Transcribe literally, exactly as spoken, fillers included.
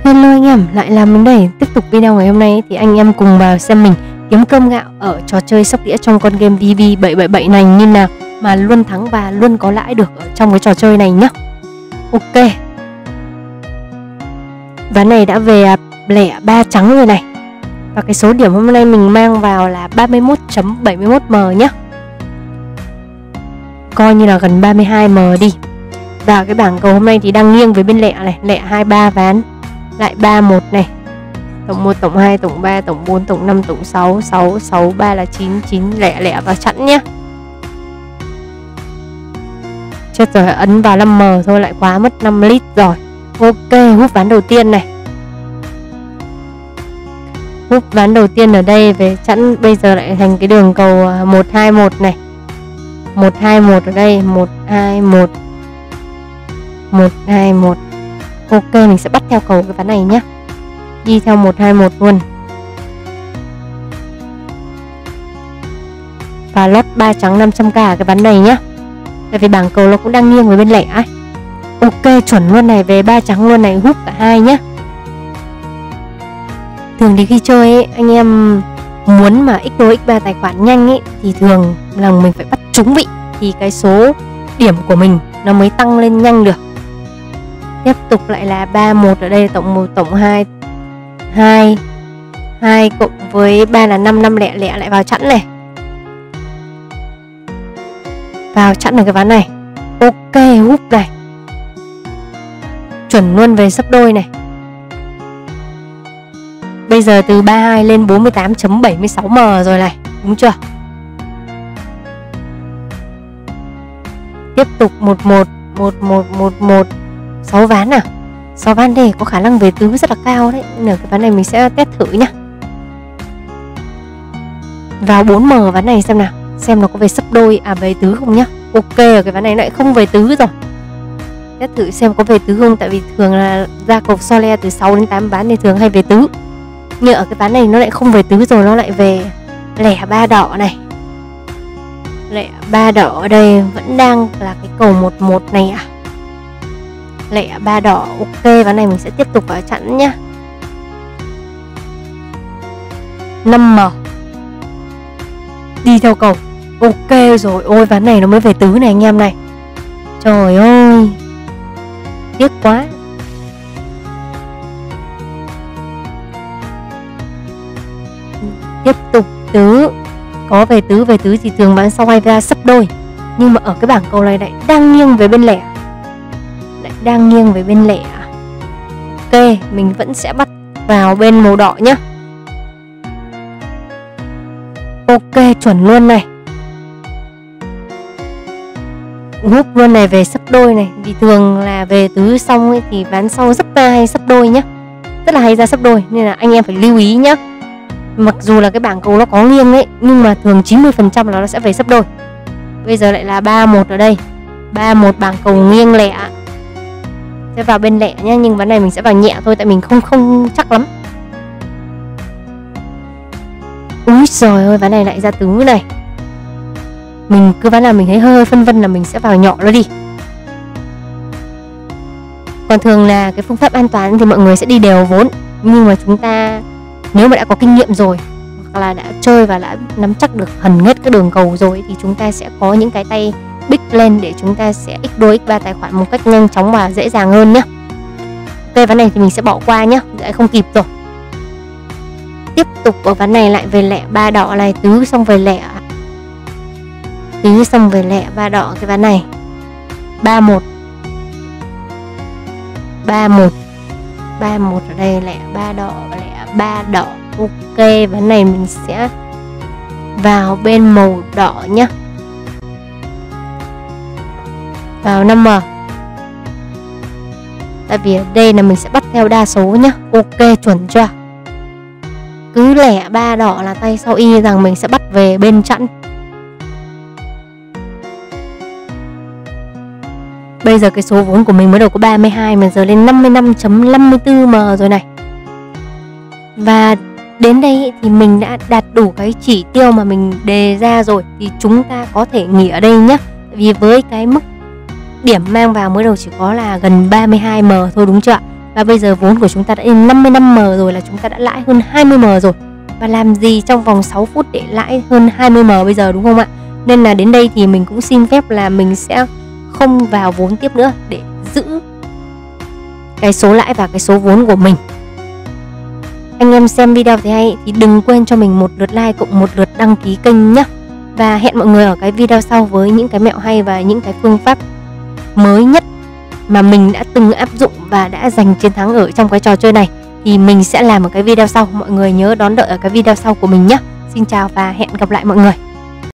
Hello anh em, lại là mình đây. Tiếp tục video ngày hôm nay thì anh em cùng vào xem mình kiếm cơm gạo ở trò chơi sóc đĩa trong con game V V bảy bảy bảy này như nào mà luôn thắng và luôn có lãi được ở trong cái trò chơi này nhá. Ok. Ván này đã về lẻ ba trắng rồi này. Và cái số điểm hôm nay mình mang vào là ba mươi mốt phẩy bảy mươi mốt m nhá. Coi như là gần ba mươi hai m đi. Và cái bảng cầu hôm nay thì đang nghiêng với bên lẻ này, lẻ hai ba ván. Lại ba một này. Tổng một, tổng hai, tổng ba, tổng bốn, tổng năm, tổng sáu, sáu, sáu, ba là chín, chín lẻ lẻ vào chẵn nhá. Chết rồi, ấn vào năm m thôi lại quá mất năm lít rồi. Ok, hút ván đầu tiên này. Hút ván đầu tiên ở đây về chẵn, bây giờ lại thành cái đường cầu một hai một này. một hai một ở đây, một hai một. một hai một. Ok, mình sẽ bắt theo cầu cái ván này nhé. Đi theo một hai một luôn. Và lót ba trắng năm trăm k cái ván này nhá. Tại vì bảng cầu nó cũng đang nghiêng với bên lẻ ấy. Ok, chuẩn luôn này, về ba trắng luôn này, hút cả hai nhá. Thường thì khi chơi ấy, anh em muốn mà x đôi x ba tài khoản nhanh ấy thì thường là mình phải bắt trúng vị thì cái số điểm của mình nó mới tăng lên nhanh được. Tiếp tục lại là ba một ở đây, tổng một, tổng hai, hai, hai cộng với ba là năm, năm lẻ lẻ lại vào chẵn này. Vào chẵn ở cái ván này. Ok, hút này. Chuẩn luôn về sấp đôi này. Bây giờ từ ba mươi hai lên bốn mươi tám phẩy bảy mươi sáu m rồi này, đúng chưa? Tiếp tục một một, một một, một một. sáu ván à? sáu ván đây có khả năng về tứ rất là cao đấy. Nên cái ván này mình sẽ test thử nhá. Vào bốn m ván này xem nào, xem nó có về sấp đôi à về tứ không nhá. Ok, ở cái ván này lại không về tứ rồi. Test thử xem có về tứ không, tại vì thường là ra cầu so le từ sáu đến tám ván thì thường hay về tứ. Nhưng ở cái ván này nó lại không về tứ rồi, nó lại về lẻ ba đỏ này. Lẻ ba đỏ ở đây vẫn đang là cái cầu một một này à. Lẻ ba đỏ. Ok, ván này mình sẽ tiếp tục vào chẵn nhá. năm m. Đi theo cầu. Ok rồi. Ôi ván này nó mới về tứ này anh em này. Trời ơi, tiếc quá. Tiếp tục tứ. Có về tứ, về tứ thì thường ván sau hay ra sấp đôi. Nhưng mà ở cái bảng cầu này lại đang nghiêng về bên lẻ. Lại đang nghiêng về bên lẻ. Ok, mình vẫn sẽ bắt vào bên màu đỏ nhá. Ok, chuẩn luôn này. Hút luôn này, về sấp đôi này. Vì thường là về tứ xong ấy, thì ván sau sấp ba hay sấp đôi nhá. Rất là hay ra sấp đôi, nên là anh em phải lưu ý nhá. Mặc dù là cái bảng cầu nó có nghiêng ấy, nhưng mà thường chín mươi phần trăm là nó sẽ về sấp đôi. Bây giờ lại là ba một ở đây. ba một bảng cầu nghiêng lẻ. Sẽ vào bên lẻ nhá, nhưng ván này mình sẽ vào nhẹ thôi, tại mình không không chắc lắm. Úi giời ơi, ván này lại ra tứ này. Mình cứ ván nào mình thấy hơi hơi phân vân là mình sẽ vào nhỏ nó đi. Còn thường là cái phương pháp an toàn thì mọi người sẽ đi đều vốn. Nhưng mà chúng ta nếu mà đã có kinh nghiệm rồi, hoặc là đã chơi và đã nắm chắc được hẳn hết cái đường cầu rồi, thì chúng ta sẽ có những cái tay big lên để chúng ta sẽ x đôi x ba tài khoản một cách nhanh chóng và dễ dàng hơn nhá. Ok, ván này thì mình sẽ bỏ qua nhá, lại không kịp rồi. Tiếp tục ở ván này lại về lẻ ba đỏ này, tứ xong về lẻ. Tứ xong về lẻ ba đỏ cái ván này. ba một. ba một. ba một ở đây, lẻ ba đỏ, lẻ ba đỏ. Ok, ván này mình sẽ vào bên màu đỏ nhá. Vào năm m. Tại vì ở đây là mình sẽ bắt theo đa số nhá. Ok, chuẩn chưa? Cứ lẻ ba đỏ là tay sau y rằng mình sẽ bắt về bên chẵn. Bây giờ cái số vốn của mình mới đầu có ba mươi hai mà giờ lên năm mươi lăm phẩy năm mươi tư m rồi này. Và đến đây thì mình đã đạt đủ cái chỉ tiêu mà mình đề ra rồi, thì chúng ta có thể nghỉ ở đây nhé. Vì với cái mức điểm mang vào mới đầu chỉ có là gần ba mươi hai m thôi, đúng chưa ạ? Và bây giờ vốn của chúng ta đã lên năm mươi lăm M rồi, là chúng ta đã lãi hơn hai mươi M rồi. Và làm gì trong vòng sáu phút để lãi hơn hai mươi M bây giờ, đúng không ạ? Nên là đến đây thì mình cũng xin phép là mình sẽ không vào vốn tiếp nữa để giữ cái số lãi và cái số vốn của mình. Anh em xem video thấy hay thì đừng quên cho mình một lượt like cộng một lượt đăng ký kênh nhé. Và hẹn mọi người ở cái video sau với những cái mẹo hay và những cái phương pháp mới nhất mà mình đã từng áp dụng và đã giành chiến thắng ở trong cái trò chơi này. Thì mình sẽ làm một cái video sau, mọi người nhớ đón đợi ở cái video sau của mình nhé. Xin chào và hẹn gặp lại mọi người.